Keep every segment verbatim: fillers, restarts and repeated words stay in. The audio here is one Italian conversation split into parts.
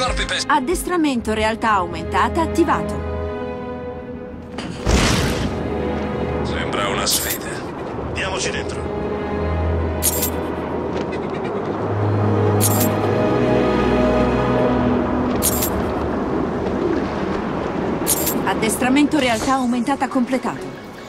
corpi pes... Addestramento realtà aumentata attivato. Sembra una sfida. Andiamoci dentro. Addestramento realtà aumentata completato.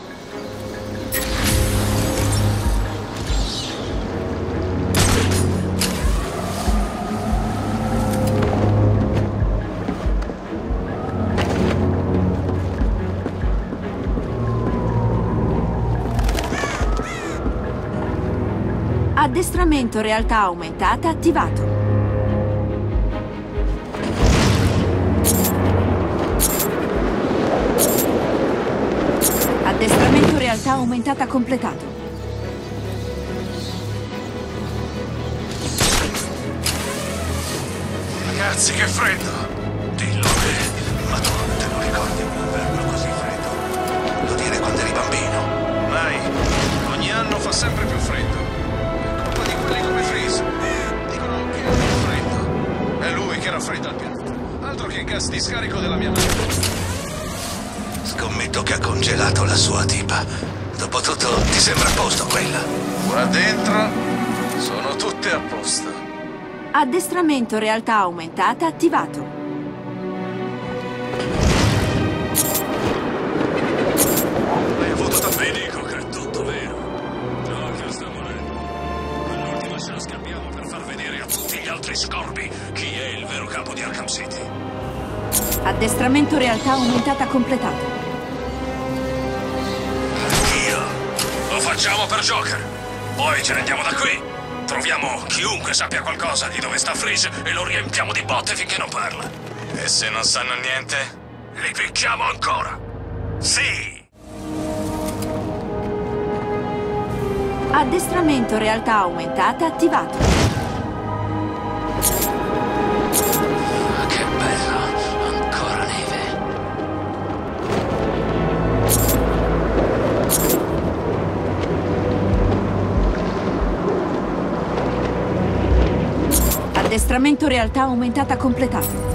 Addestramento realtà aumentata attivato. Addestramento realtà aumentata completato. Ragazzi, che freddo! Dillo a me. Madonna, te lo ricordi un inverno così freddo? Lo dire quando eri bambino. Mai. Ogni anno fa sempre più freddo. È colpa di quelli come Freeze. Dicono che è più freddo. È lui che raffredda il pianeta. Altro che gas di scarico della mia nave. Scommetto che ha congelato la sua tipa. Dopotutto, ti sembra a posto quella? Qua dentro sono tutte a posto. Addestramento realtà aumentata attivato. Hai avuto da... Vi dico che è tutto vero. Joker sta morendo. È l'ultima chance che abbiamo per far vedere a tutti gli altri scorbi chi è il vero capo di Arkham City. Addestramento realtà aumentata completato. Io lo facciamo per Joker. Poi ce ne andiamo da qui. Troviamo chiunque sappia qualcosa di dove sta Freeze e lo riempiamo di botte finché non parla. E se non sanno niente? Li picchiamo ancora. Sì! Addestramento realtà aumentata attivato. Ah, che bello! Ancora neve. Addestramento realtà aumentata completato.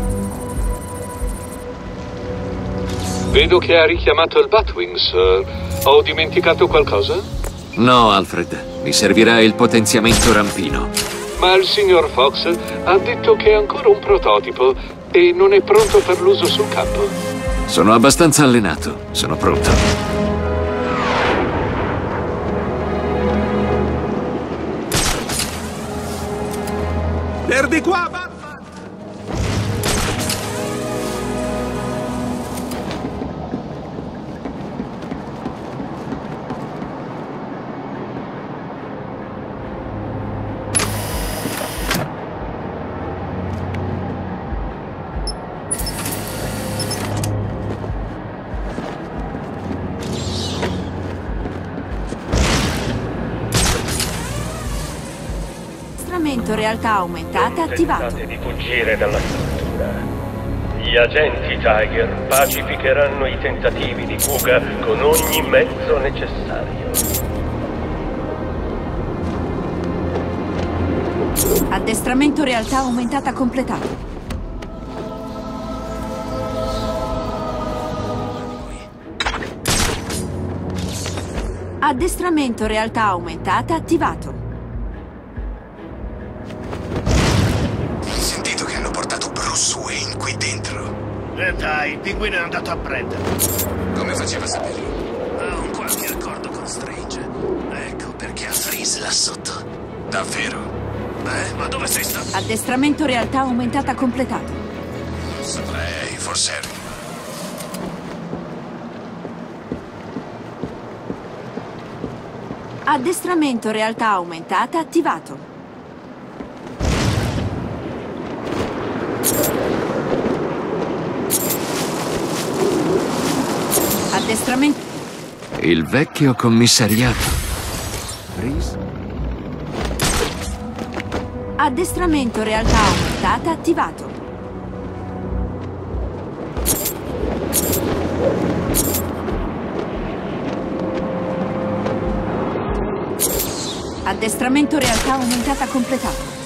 Vedo che ha richiamato il Batwing, sir. Ho dimenticato qualcosa? No, Alfred. Mi servirà il potenziamento rampino. Ma il signor Fox ha detto che è ancora un prototipo e non è pronto per l'uso sul campo. Sono abbastanza allenato. Sono pronto. Perdi qua, Batman! Addestramento realtà aumentata attivato. Tentate di fuggire dalla struttura. Gli agenti Tiger pacificheranno i tentativi di fuga con ogni mezzo necessario. Addestramento realtà aumentata completato. Addestramento realtà aumentata attivato. Eh dai, il pinguino è andato a prenderlo. Come faceva a saperlo? Ha un qualche accordo con Strange. Ecco perché ha Freeze là sotto. Davvero? Beh, ma dove sei stato? Addestramento realtà aumentata completato. Non saprei, forse eri. Addestramento realtà aumentata attivato. Addestramento. Il vecchio commissariato. Freeze? Addestramento realtà aumentata attivato. Addestramento realtà aumentata completato.